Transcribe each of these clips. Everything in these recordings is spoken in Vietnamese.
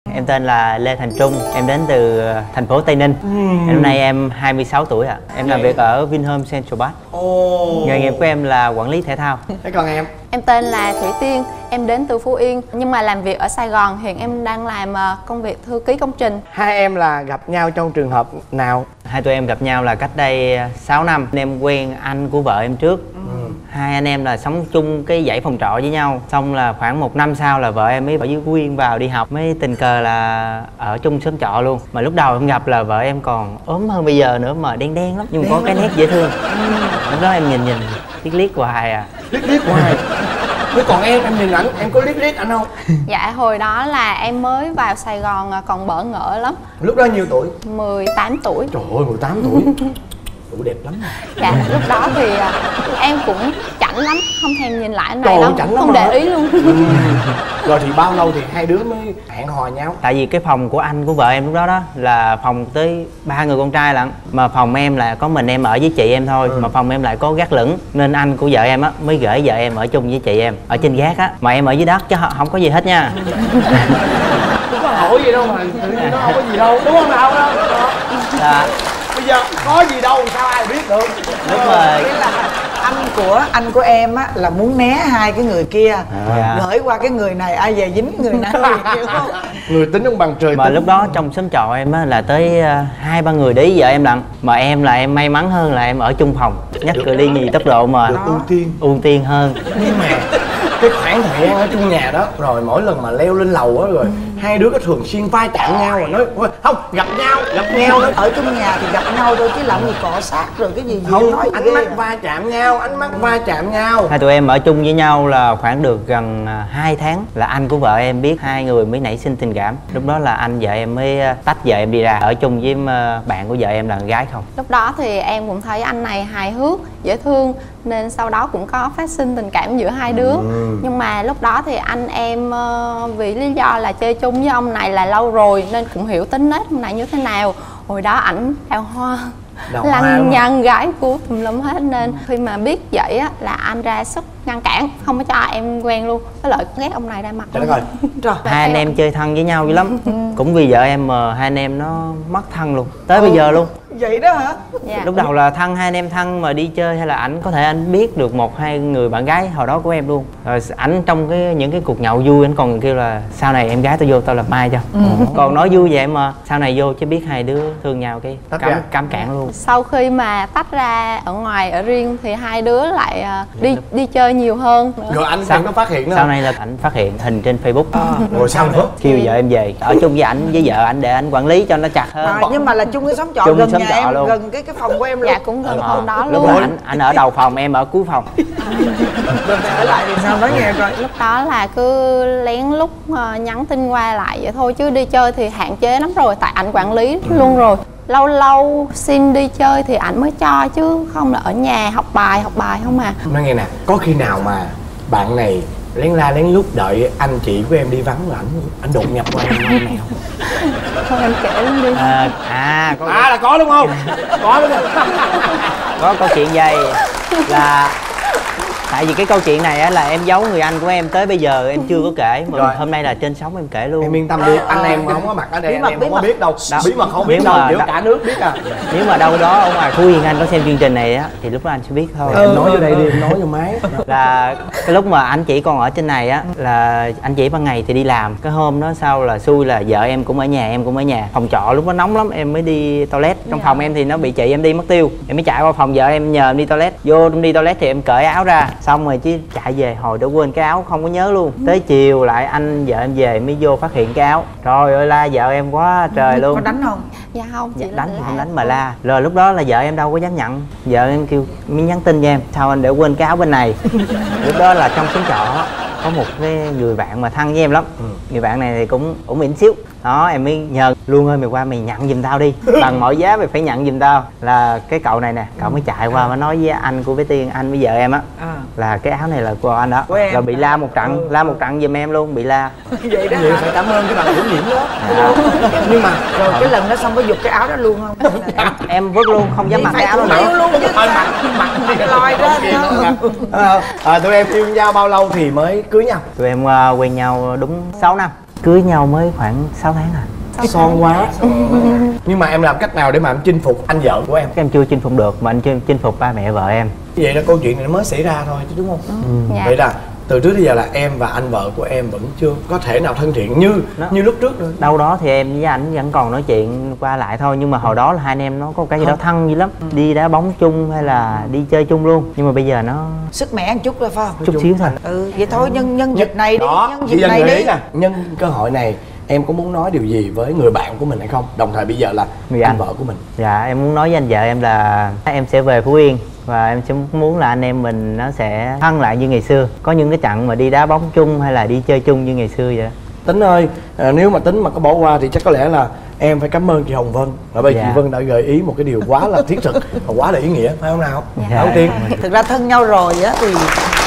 Em tên là Lê Thành Trung, em đến từ thành phố Tây Ninh. Hôm nay em 26 tuổi ạ. Em làm việc ở Vinhome Central Park. Nghề nghiệp của em là quản lý thể thao. Thế còn em? Em tên là Thủy Tiên, em đến từ Phú Yên nhưng mà làm việc ở Sài Gòn. Hiện em đang làm công việc thư ký công trình. Hai em là gặp nhau trong trường hợp nào? Hai tụi em gặp nhau là cách đây 6 năm. Em quen anh của vợ em trước. Hai anh em là sống chung cái dãy phòng trọ với nhau. Xong là khoảng 1 năm sau là vợ em mới ở dưới Phú Yên vào đi học. Mới tình cờ là ở chung xóm trọ luôn. Mà lúc đầu em gặp là vợ em còn ốm hơn bây giờ nữa, mà đen đen lắm. Nhưng mà có cái nét dễ thương. Lúc đó em nhìn liếc hoài à. Liếc hoài. Thế còn em nhìn ảnh, em có liếc anh không? Dạ hồi đó là em mới vào Sài Gòn còn bỡ ngỡ lắm. Lúc đó nhiêu tuổi? 18 tuổi. Trời ơi, 18 tuổi. Đủ đẹp lắm. Dạ lúc đó thì em cũng chảnh lắm, không thèm nhìn lại anh này Trời đâu, chảnh lắm không hả? để ý luôn. Rồi thì bao lâu thì hai đứa mới hẹn hò nhau? Tại vì cái phòng của anh của vợ em lúc đó là phòng tới 3 người con trai lận. Mà phòng em là có mình em ở với chị em thôi. Mà phòng em lại có gác lửng. Nên anh của vợ em á mới gửi vợ em ở chung với chị em ở trên gác á. Mà em ở dưới đất chứ không có gì hết nha. Không có hỏi gì đâu mà tự nhiên nó không có gì đâu, đúng không nào đâu? Dạ. Bây giờ có gì đâu sao ai biết được. Đúng rồi. Nghĩa là anh của em á là muốn né hai cái người kia, gửi qua cái người này, ai về dính người nào, hiểu không? Người tính ông bằng trời Mà tính. lúc đó trong xóm trọ em á là tới 2-3 người để ý vợ em lận. Mà em là em may mắn hơn là em ở chung phòng, nhắc cự ly nhì tốc độ mà được ưu tiên hơn. Nhưng mà cái khoảng thời gian ở chung nhà đó, rồi mỗi lần mà leo lên lầu á, rồi hai đứa có thường xuyên va chạm nhau rồi nói không gặp nhau đó. Ở chung nhà thì gặp nhau thôi chứ làm gì cọ sát rồi cái gì Không, nói ánh mắt va chạm nhau. Hai tụi em ở chung với nhau là khoảng được gần 2 tháng là anh của vợ em biết, hai người mới nảy sinh tình cảm. Lúc đó là anh vợ em mới tách vợ em đi ra ở chung với bạn của vợ em là con gái không. Lúc đó thì em cũng thấy anh này hài hước, dễ thương nên sau đó cũng có phát sinh tình cảm giữa hai đứa. Nhưng mà lúc đó thì anh em vì lý do là chơi chung với ông này là lâu rồi nên cũng hiểu tính nết ông này như thế nào. Hồi đó ảnh đào hoa lăng nhăng gái cú tùm lum hết, nên khi mà biết vậy á là anh ra sức ngăn cản, không có cho em quen luôn. Với lại ghét ông này ra mặt luôn. Rồi. Hai anh em chơi thân với nhau dữ lắm. Cũng vì vợ em mà hai anh em nó mất thân luôn tới bây giờ luôn. Vậy đó hả? Dạ. Lúc đầu là hai anh em thân mà đi chơi hay là ảnh có thể anh biết được 1-2 người bạn gái hồi đó của em luôn. Rồi ảnh trong những cái cuộc nhậu vui ảnh còn kêu là sau này em gái tao vô tao làm mai cho. Còn nói vui vậy em mà sau này vô chứ biết hai đứa thương nhau cái cấm cản luôn. Sau khi mà tách ra ở ngoài ở riêng thì hai đứa lại đi chơi nhiều hơn nữa. Rồi anh có phát hiện nữa. Sau này là ảnh phát hiện hình trên Facebook. Rồi sao nữa? Kêu vợ em về ở chung với ảnh với vợ ảnh để ảnh quản lý cho nó chặt hơn. Nhưng mà là chung cái xóm trọ Chung gần xóm nhà trọ em, luôn. gần cái phòng của em luôn. Dạ cũng gần phòng đó Lúc luôn. đó anh ở đầu phòng, em ở cuối phòng. Rồi ở lại thì sao, nói nghe coi. Lúc đó là cứ lén lút nhắn tin qua lại vậy thôi, chứ đi chơi thì hạn chế lắm rồi, tại ảnh quản lý luôn rồi. Lâu lâu xin đi chơi thì ảnh mới cho, chứ không là ở nhà học bài không à. Nói nghe nè, có khi nào mà bạn này lén la lén lút đợi anh chị của em đi vắng rồi ảnh đột nhập qua em này không? Thôi em kể luôn đi. Là có đúng không? Có đúng không? Có câu chuyện vậy là tại vì cái câu chuyện này á là em giấu người anh của em tới bây giờ em chưa có kể, mà rồi. Hôm nay là trên sóng em kể luôn. Em yên tâm đi, anh em không có mặt ở đây, anh em không có biết đâu. Bí mật không biết đâu, nếu cả nước biết à. Nếu mà đâu đó ở ngoài Phú Yên anh có xem chương trình này á thì lúc đó anh sẽ biết thôi. Em nói vô đây đi, em nói vô máy. Là cái lúc mà anh chị còn ở trên này á là anh chị ban ngày thì đi làm, cái hôm đó sau là xui là vợ em cũng ở nhà, em cũng ở nhà. Phòng trọ lúc đó nóng lắm, em mới đi toilet. Trong phòng em thì nó bị chị em đi mất tiêu, em mới chạy qua phòng vợ em nhờ em đi toilet. Vô đi toilet thì em cởi áo ra xong rồi chứ chạy về hồi đã quên cái áo, không có nhớ luôn. Tới chiều lại anh vợ em về mới vô phát hiện cái áo. Trời ơi la vợ em quá trời luôn. Có đánh không? Dạ không, chỉ Đánh thì không đánh mà la. Rồi lúc đó là vợ em đâu có dám nhận, vợ em kêu mới nhắn tin cho em sao anh để quên cái áo bên này. Lúc đó là trong xóm trọ có một cái người bạn mà thân với em lắm. Người bạn này thì cũng ổn ỉnh xíu đó, em mới nhờ luôn ơi mày qua mày nhận giùm tao đi, bằng mọi giá mày phải nhận giùm tao. Là cái cậu này nè, cậu mới chạy qua mới nói với anh của bé Tiên, anh với vợ em á là cái áo này là của anh đó, rồi bị la một trận giùm em luôn, bị la. Vậy đó Vậy phải cảm ơn cái bạn chủ nhiệm đó. Nhưng mà rồi cái lần đó xong có giục cái áo đó luôn không? Em vứt luôn, không dám mặc cái áo đó nữa. Luôn chứ mặc lòi ra. Tụi em yêu nhau bao lâu thì mới cưới nhau? Tụi em quen nhau đúng 6 năm. Cưới nhau mới khoảng 6 tháng à. Son quá. Nhưng mà em làm cách nào để mà em chinh phục anh vợ của em? Em chưa chinh phục được mà anh chinh phục ba mẹ vợ em. Vậy là câu chuyện này nó mới xảy ra thôi chứ đúng không? Dạ. Vậy là từ trước đến giờ là em và anh vợ của em vẫn chưa có thể nào thân thiện như lúc trước nữa. Đâu đó thì em với ảnh vẫn còn nói chuyện qua lại thôi, nhưng mà hồi đó là hai anh em nó có cái gì đó thân dữ lắm, đi đá bóng chung hay là đi chơi chung luôn. Nhưng mà bây giờ nó Sức mẻ một chút thôi phải không? chút xíu thôi. Vậy thôi nhân dịp này đi, đó, nhân dịp này đi. Nhân cơ hội này em có muốn nói điều gì với người bạn của mình hay không? Đồng thời bây giờ là Người anh anh vợ của mình. Dạ em muốn nói với anh vợ em là em sẽ về Phú Yên và em sẽ muốn là anh em mình nó sẽ thân lại như ngày xưa, có những cái trận mà đi đá bóng chung hay là đi chơi chung như ngày xưa vậy đó. Tính ơi, nếu mà Tính mà có bỏ qua thì chắc có lẽ là em phải cảm ơn chị Hồng Vân, bởi vì chị Vân đã gợi ý một cái điều quá là thiết thực và quá là ý nghĩa, phải không nào? Dạ. Đầu tiên Thực ra thân nhau rồi á thì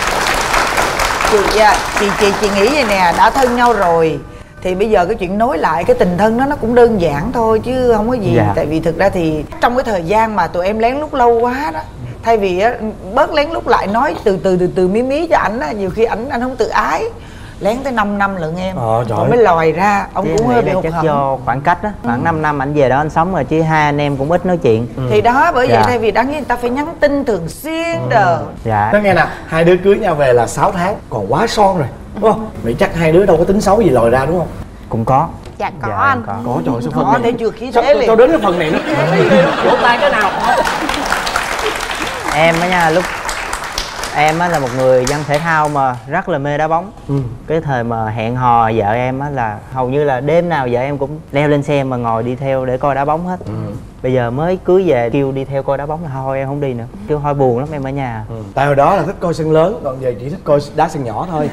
chị nghĩ vậy nè, đã thân nhau rồi thì bây giờ cái chuyện nối lại cái tình thân đó nó cũng đơn giản thôi chứ không có gì. Tại vì thực ra thì trong cái thời gian mà tụi em lén lút lâu quá đó, thay vì á bớt lén lút lại nói từ mí mí cho ảnh á, nhiều khi anh không tự ái. Lén tới 5 năm lận em. Rồi mới lòi ra, ông cũng hơi bị hụt chắc hẫng. do khoảng cách á, khoảng 5 năm ảnh về đó anh sống rồi chứ hai anh em cũng ít nói chuyện. Thì đó, bởi vậy thay vì đáng lý người ta phải nhắn tin thường xuyên đồ. Dạ. nói nghe nè, hai đứa cưới nhau về là 6 tháng, còn quá son rồi, đúng không? Vậy chắc hai đứa đâu có tính xấu gì lòi ra đúng không? Cũng có. Dạ có Dạ, anh. Có, trời ơi, sao phần Có, này để chưa khí sao, thế liền. sao đến cái phần này nó vỗ tay cái nào? Em á nha, lúc em á là một người dân thể thao mà rất là mê đá bóng. Cái thời mà hẹn hò vợ em á là hầu như là đêm nào vợ em cũng leo lên xe mà ngồi đi theo để coi đá bóng hết. Bây giờ mới cưới về kêu đi theo coi đá bóng là thôi em không đi nữa, kêu thôi buồn lắm em ở nhà. Tại hồi đó là thích coi sân lớn, còn giờ chỉ thích coi đá sân nhỏ thôi.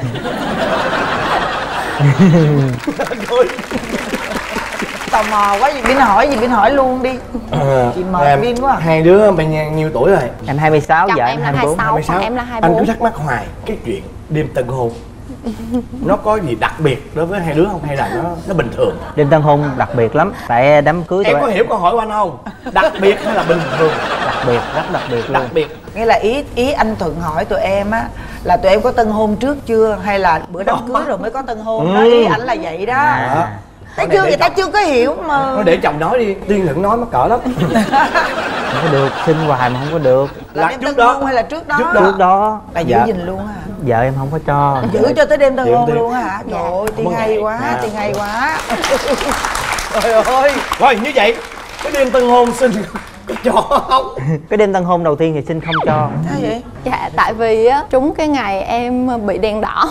Tò mò quá, gì Bin hỏi luôn đi. Chị mời Bin quá. Hai đứa bao nhiêu tuổi rồi? Em 26, Chồng vợ em là 26, còn em là 24. Anh cứ thắc mắc hoài cái chuyện đêm tân hôn nó có gì đặc biệt đối với hai đứa không hay là nó bình thường? Đêm tân hôn đặc biệt lắm, tại đám cưới Em có hiểu câu hỏi của anh không? Đặc biệt hay là bình thường? đặc biệt, rất đặc biệt luôn. Đặc biệt. Nghĩa là ý anh Thuận hỏi tụi em á là tụi em có tân hôn trước chưa hay là bữa đám cưới rồi mới có tân hôn đó, ý ảnh là vậy đó. Thấy chưa, người ta chưa có hiểu mà. Nó để chồng nói đi, Tiên đừng nói mắc cỡ lắm. Không có được, xin hoài mà không có được. Là đêm tân hôn hay là trước đó? Trước đó Là giữ gìn luôn hả? vợ em không có cho. Giữ cho tới đêm tân hôn Đêm. luôn hả? Trời ơi, Tiên hay quá, Dạ. Tiên hay quá. Trời ơi. Rồi như vậy, cái đêm tân hôn xin có cho không? Cái đêm tân hôn đầu tiên thì xin không cho. Sao vậy? Dạ tại vì á trúng cái ngày em bị đèn đỏ.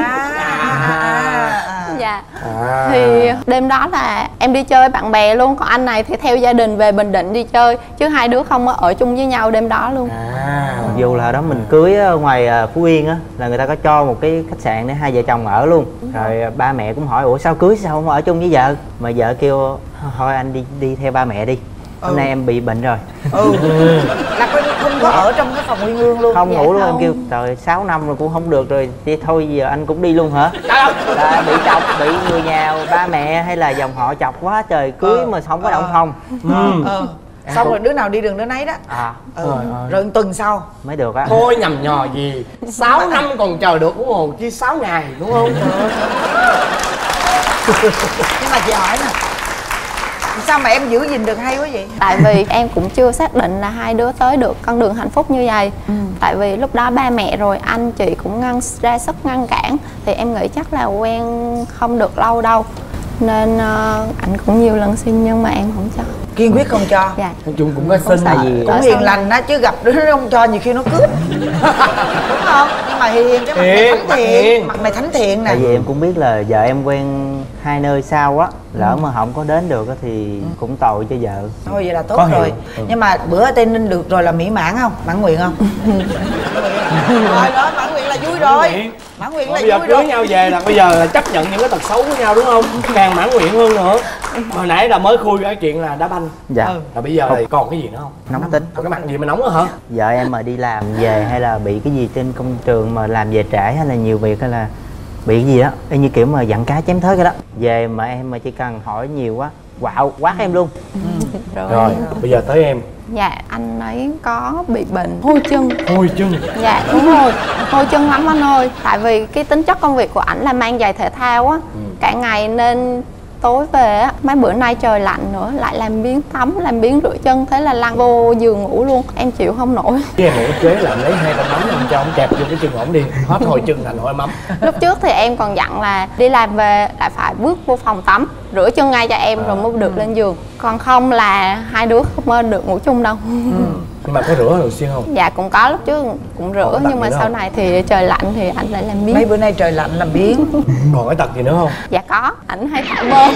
Dạ. Thì đêm đó là em đi chơi với bạn bè luôn, còn anh này thì theo gia đình về Bình Định đi chơi, chứ hai đứa không ở chung với nhau đêm đó luôn. Mặc dù là đó mình cưới ở ngoài Phú Yên á, là người ta có cho một cái khách sạn để hai vợ chồng ở luôn. Rồi ba mẹ cũng hỏi ủa sao cưới sao không ở chung với vợ, mà vợ kêu thôi anh đi theo ba mẹ đi, hôm nay em bị bệnh rồi. Là không có ở trong cái phòng uyên ương luôn. Không Dạ ngủ luôn. không. Em kêu trời 6 năm rồi cũng không được rồi thì thôi giờ anh cũng đi luôn hả? Là bị chọc, bị người nhà ba mẹ hay là dòng họ chọc quá trời, cưới mà không có động phòng. Xong rồi đứa nào đi đường đứa nấy đó. Rồi một tuần sau Mới được á. Thôi nhầm nhò gì, 6 năm còn chờ được đúng không? Chứ 6 ngày đúng không? Nhưng mà chị hỏi nè, sao mà em giữ gìn được hay quá vậy? Tại vì em cũng chưa xác định là hai đứa tới được con đường hạnh phúc như vậy. Tại vì lúc đó ba mẹ rồi anh chị cũng ra sức ngăn cản, thì em nghĩ chắc là quen không được lâu đâu, nên anh cũng nhiều lần xin nhưng mà em không cho. Kiên quyết không cho. Dạ. Nói chung cũng có xin. Tại vì Cũng hiền lành á, chứ gặp đứa nó không cho nhiều khi nó cướp. Đúng không? Nhưng mà hiền, cái mặt mày thánh thiện. Mặt mày thánh thiện nè. Tại vì em cũng biết là vợ em quen hai nơi sau á, lỡ mà không có đến được á thì cũng tội cho vợ. Thôi vậy là tốt Có rồi. hiểu. Nhưng mà bữa ở Tây Ninh được rồi là mỹ mãn không? Mãn nguyện không? Rồi đó, mãn nguyện là vui rồi. Mãn nguyện là Bây giờ vui cưới rồi. nhau về là bây giờ là chấp nhận những cái tật xấu của nhau đúng không? Càng mãn nguyện hơn nữa. Hồi nãy là mới khui cái chuyện là đá banh. Dạ. Là bây giờ thì còn cái gì nữa không? Nóng tính. Còn cái mặt gì mà nóng đó hả? Vợ em mà đi làm về hay là bị cái gì trên công trường mà làm về trễ hay là nhiều việc hay là bị cái gì đó, y như kiểu mà dặn cá chém thớt cái đó, về mà em mà chỉ cần hỏi nhiều quá quạo quát em luôn. Rồi, bây giờ tới em. Dạ anh ấy có bị bệnh hôi chân. Hôi chân. Dạ đúng rồi, hôi chân lắm anh ơi. Tại vì cái tính chất công việc của ảnh là mang giày thể thao á, cả ngày nên tối về á, mấy bữa nay trời lạnh nữa lại làm biếng tắm, làm biếng rửa chân, thế là lăn vô giường ngủ luôn. Em chịu không nổi. Cái em ngủ chế làm lấy 2 con mắm ông cho ông kẹp vô cái chân ổng đi, hết hồi chân thành hồi mắm. Lúc trước thì em còn dặn là đi làm về lại phải bước vô phòng tắm rửa chân ngay cho em rồi mới được lên giường, còn không là hai đứa không được ngủ chung đâu. Nhưng mà có rửa thường xuyên không? Dạ cũng có, lúc trước cũng rửa nhưng mà sau này thì trời lạnh thì anh lại làm biếng. Mấy bữa nay trời lạnh làm biếng. Còn cái tật gì nữa không? Dạ có, ảnh hay thả bơm.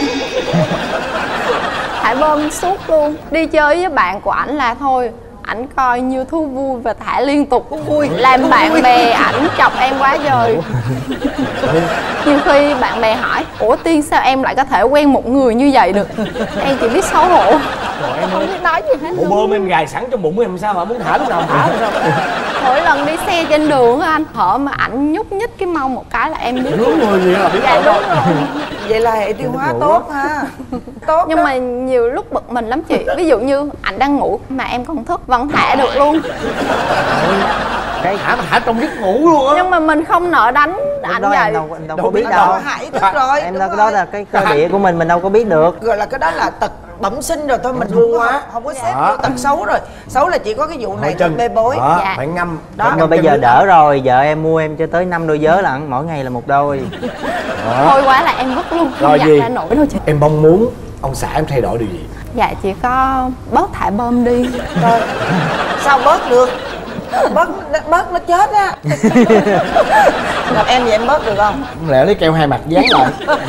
Thả bơm suốt luôn. Đi chơi với bạn của ảnh là thôi ảnh coi như thú vui và thả liên tục. Vui làm bạn bè ảnh chọc em quá trời. Nhiều khi bạn bè hỏi ủa Tiên sao em lại có thể quen một người như vậy được, em chỉ biết xấu hổ. Trời em không biết nói gì hết bộ bơm em gài sẵn trong bụng em sao mà muốn thả lúc nào thả sao? Mỗi lần đi xe trên đường á anh, hở mà ảnh nhúc nhích cái mông một cái là em biết Đúng rồi gì là biết. dạ đúng rồi. Vậy là hệ tiêu hóa tốt ha. Tốt Nhưng đó. mà nhiều lúc bực mình lắm chị. Ví dụ như ảnh đang ngủ mà em còn thức vẫn thả được luôn. Cái thả trong giấc ngủ luôn á. Nhưng mà mình không nỡ đánh ảnh vậy. Em đâu có biết Đâu có đâu. hại thức rồi. Em đúng đâu cái rồi. đó là cái cơ địa của mình đâu có biết được. Gọi là cái đó là tật bẩm sinh rồi thôi, mình thương không có, quá. không có xếp vô tật xấu rồi. Xấu là chỉ có cái vụ này thôi, bê bối. Dạ. Phải ngâm. Đó. Phải Nhưng mà ngâm bây kem giờ nước. đỡ rồi, vợ em mua em cho tới 5 đôi vớ lận, mỗi ngày là 1 đôi. Thôi quá là em vứt luôn, không Rồi giặt gì? ra nổi đâu chị. Em mong muốn ông xã em thay đổi điều gì? Dạ chỉ có bớt thả bơm đi. Rồi. Sao bớt được? Bớt nó chết á. Gặp em vậy em bớt được không? Không lẽ lấy keo 2 mặt dán lại.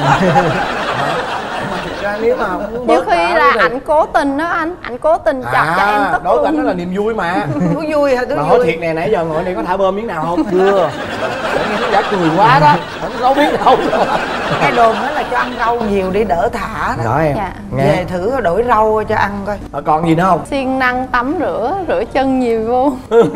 Mà thực ra nếu mà không muốn Nhiều bớt khi thả là thì- ảnh cố tình đó anh, ảnh cố tình chọc cho em tức đối với anh đó luôn. là niềm vui mà. Thú vui hả? Thú Mà hỏi vui. thiệt nè, nãy giờ ngồi đây có thả bơm miếng nào không? Chưa. Nghe khán giả cười quá đó, không có biết đâu. Cái đồn đó là cho ăn rau nhiều để đỡ thả đó. Rõ em. Dạ. Nghe. Về thử đổi rau cho ăn coi. Còn gì nữa không? Siêng năng tắm rửa chân nhiều vô.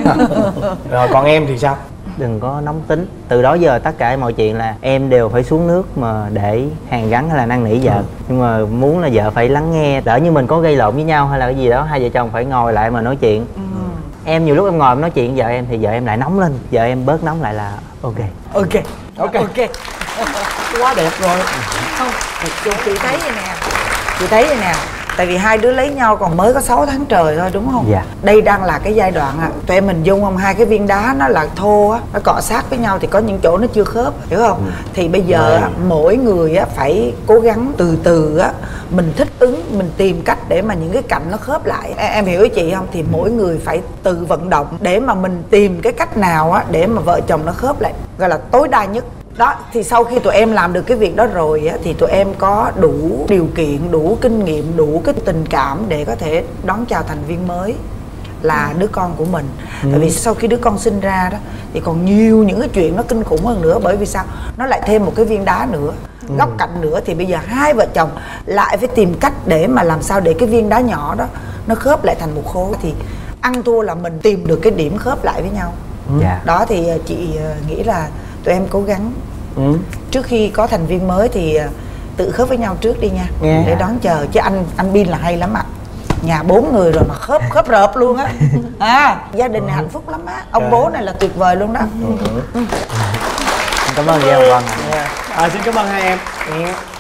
Rồi còn em thì sao? Đừng có nóng tính. Từ đó giờ tất cả mọi chuyện là em đều phải xuống nước mà để hàn gắn hay là năn nỉ vợ. Nhưng mà muốn là vợ phải lắng nghe. Lỡ như mình có gây lộn với nhau hay là cái gì đó, hai vợ chồng phải ngồi lại mà nói chuyện. Em nhiều lúc em ngồi em nói chuyện với vợ em thì vợ em lại nóng lên, vợ em bớt nóng lại là ok. Ok. Ok. Ok. Quá đẹp rồi. Không, chị thấy vậy nè. Chị thấy vậy nè. Tại vì hai đứa lấy nhau còn mới có 6 tháng trời thôi đúng không? Dạ. Đây đang là cái giai đoạn tụi em hình dung không, hai cái viên đá nó là thô á, nó cọ sát với nhau thì có những chỗ nó chưa khớp, hiểu không? Thì bây giờ mỗi người phải cố gắng từ từ mình thích ứng, mình tìm cách để mà những cái cạnh nó khớp lại. Em hiểu ý chị không? Thì mỗi người phải tự vận động để mà mình tìm cái cách nào để mà vợ chồng nó khớp lại, gọi là tối đa nhất. Đó, thì sau khi tụi em làm được cái việc đó rồi thì tụi em có đủ điều kiện, đủ kinh nghiệm, đủ cái tình cảm để có thể đón chào thành viên mới là đứa con của mình. Tại vì sau khi đứa con sinh ra đó thì còn nhiều những cái chuyện nó kinh khủng hơn nữa. Bởi vì sao? Nó lại thêm một cái viên đá nữa, góc cạnh nữa. Thì bây giờ hai vợ chồng lại phải tìm cách để mà làm sao để cái viên đá nhỏ đó nó khớp lại thành một khối. Thì ăn thua là mình tìm được cái điểm khớp lại với nhau. Dạ. Đó thì chị nghĩ là tụi em cố gắng trước khi có thành viên mới thì tự khớp với nhau trước đi nha. Để đón chờ. Chứ anh Bin là hay lắm ạ. Nhà 4 người rồi mà khớp rợp luôn á. Gia đình này hạnh phúc lắm á. Ông bố này là tuyệt vời luôn đó. Cảm ơn chị Hồng Vân ạ. Xin cảm ơn hai em.